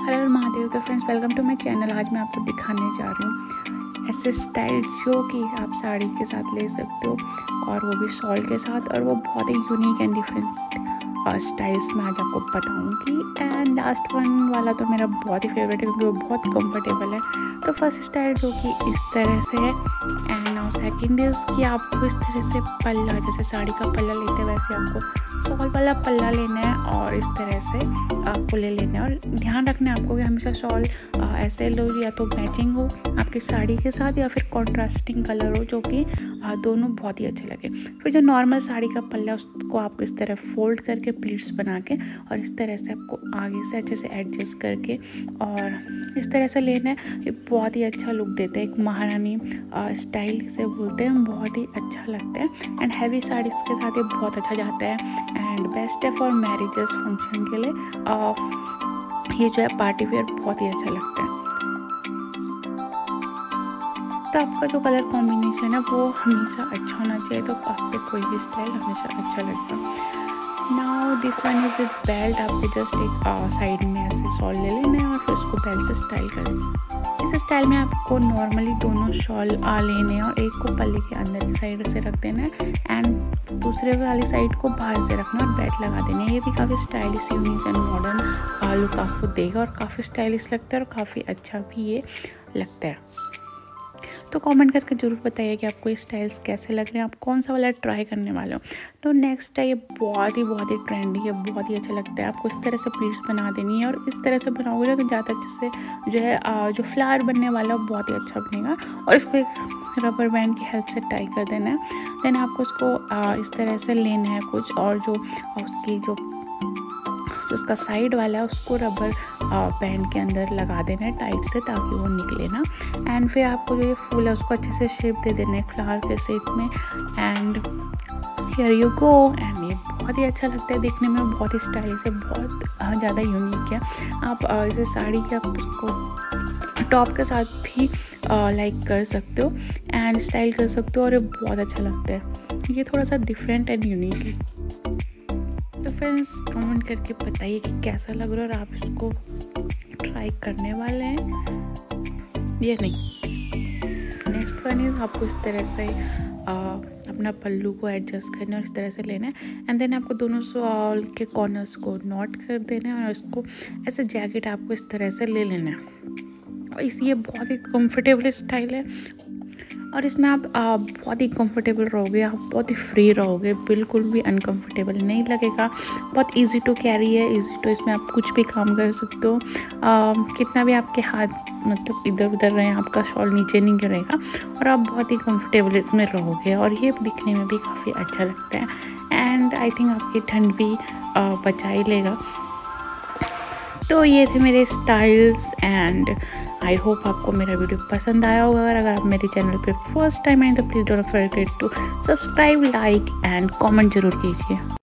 हर महादेव। तो friends, welcome to my channel. आज मैं आपको दिखाने जा रही हूँ ऐसे स्टाइल जो कि आप साड़ी के साथ ले सकते हो और वो भी शॉल के साथ, और वो बहुत ही यूनिक एंड डिफरेंट स्टाइल्स में आज आपको बताऊँगी। एंड लास्ट वन वाला तो मेरा बहुत ही फेवरेट है क्योंकि वो बहुत कंफर्टेबल है। तो फर्स्ट स्टाइल जो कि इस तरह से है, एंड नाउ सेकंड इज़ कि आपको इस तरह से पल्ला, जैसे साड़ी का पल्ला लेते हैं वैसे आपको शॉल वाला पल्ला लेना है और इस तरह से आपको ले लेना है। और ध्यान रखना है आपको कि हमेशा शॉल ऐसे लो या तो मैचिंग हो आपकी साड़ी के साथ या फिर कॉन्ट्रास्टिंग कलर हो, जो कि दोनों बहुत ही अच्छे लगे। फिर जो नॉर्मल साड़ी का पल्ला उसको आप इस तरह फोल्ड करके प्लीट्स बना के और इस तरह से आपको आगे से अच्छे से एडजस्ट करके और इस तरह से लेना है। ये बहुत ही अच्छा लुक देता है, एक महारानी स्टाइल से बोलते हैं, बहुत ही अच्छा लगता है। एंड हैवी साड़ीज़ के साथ ये बहुत अच्छा जाता है एंड बेस्ट है फॉर मैरिजेस फंक्शन के लिए। ये जो है पार्टी वेयर बहुत ही अच्छा लगता है। तो आपका जो कलर कॉम्बिनेशन है वो हमेशा अच्छा होना चाहिए, तो आप पे कोई भी स्टाइल हमेशा अच्छा लगता है। Now this one is with belt. आपको जस्ट एक साइड में ऐसे शॉल ले लेना है और फिर उसको बेल्ट से स्टाइल कर लेना है। इस स्टाइल में आपको नॉर्मली दोनों शॉल लेने हैं और एक को पल्ले के अंदर की साइड से रख देना है एंड दूसरे वाली साइड को बाहर से रखना और बेल्ट लगा देना है। ये भी काफ़ी stylish, unique and modern look आपको देगा और काफ़ी स्टाइलिश लगता है और काफ़ी अच्छा भी ये लगता है। तो कमेंट करके ज़रूर बताइए कि आपको ये स्टाइल्स कैसे लग रहे हैं, आप कौन सा वाला ट्राई करने वाले हो। तो नेक्स्ट है, ये बहुत ही ट्रेंडी है, बहुत ही अच्छा लगता है। आपको इस तरह से प्लीट्स बना देनी है और इस तरह से बनाओगे ना तो ज़्यादा अच्छे से जो है जो फ्लावर बनने वाला है बहुत ही अच्छा बनेगा। और इसको एक रबर बैंड की हेल्प से टाई कर देना है। देन आपको उसको इस तरह से लेना है कुछ, और जो उसकी जो उसका साइड वाला है उसको रबर बैंड के अंदर लगा देना है टाइट से, ताकि वो निकले ना। एंड फिर आपको जो ये फूल है उसको अच्छे से शेप दे देना है फ्लावर के शेप में। And here you go. And ये बहुत ही अच्छा लगता है देखने में, बहुत ही स्टाइलिश है, बहुत ज़्यादा यूनिक है। आप इसे साड़ी के आप उसको टॉप के साथ भी लाइक कर सकते हो एंड स्टाइल कर सकते हो और ये बहुत अच्छा लगता है। ये थोड़ा सा डिफरेंट एंड यूनिक है। तो फ्रेंड्स, कमेंट करके बताइए कि कैसा लग रहा है और आप इसको ट्राई करने वाले हैं या नहीं। नेक्स्ट वन इज आपको इस तरह से अपना पल्लू को एडजस्ट करना है और इस तरह से लेना है। एंड देन आपको दोनों शॉल के कॉर्नर्स को नॉट कर देना है और इसको ऐसे जैकेट आपको इस तरह से ले लेना है। और ये बहुत ही कंफर्टेबल स्टाइल है और इसमें आप बहुत ही कंफर्टेबल रहोगे, आप बहुत ही फ्री रहोगे, बिल्कुल भी अनकंफर्टेबल नहीं लगेगा। बहुत इजी टू कैरी है, इजी टू, इसमें आप कुछ भी काम कर सकते हो। कितना भी आपके हाथ मतलब इधर उधर रहे, आपका शॉल नीचे नहीं गिरेगा और आप बहुत ही कंफर्टेबल इसमें रहोगे और ये दिखने में भी काफ़ी अच्छा लगता है। एंड आई थिंक आपकी ठंड भी बचा ही लेगा। तो ये थे मेरे स्टाइल्स एंड आई होप आपको मेरा वीडियो पसंद आया होगा। अगर आप मेरे चैनल पे फर्स्ट टाइम आए तो please don't forget to subscribe, like and comment जरूर कीजिए।